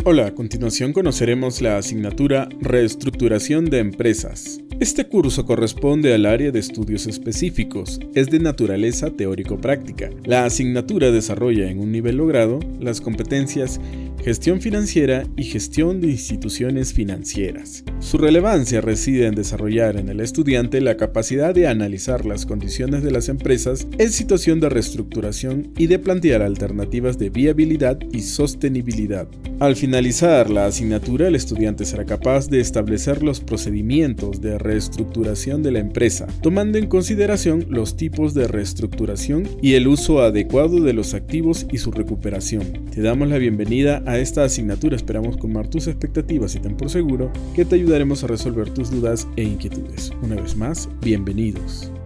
Hola, a continuación conoceremos la asignatura Reestructuración de Empresas. Este curso corresponde al área de estudios específicos, es de naturaleza teórico-práctica. La asignatura desarrolla en un nivel logrado las competencias Gestión financiera y gestión de instituciones financieras. Su relevancia reside en desarrollar en el estudiante la capacidad de analizar las condiciones de las empresas en situación de reestructuración y de plantear alternativas de viabilidad y sostenibilidad. Al finalizar la asignatura, el estudiante será capaz de establecer los procedimientos de reestructuración de la empresa, tomando en consideración los tipos de reestructuración y el uso adecuado de los activos y su recuperación. Te damos la bienvenida a esta asignatura, esperamos colmar tus expectativas y ten por seguro que te ayudaremos a resolver tus dudas e inquietudes. Una vez más, bienvenidos.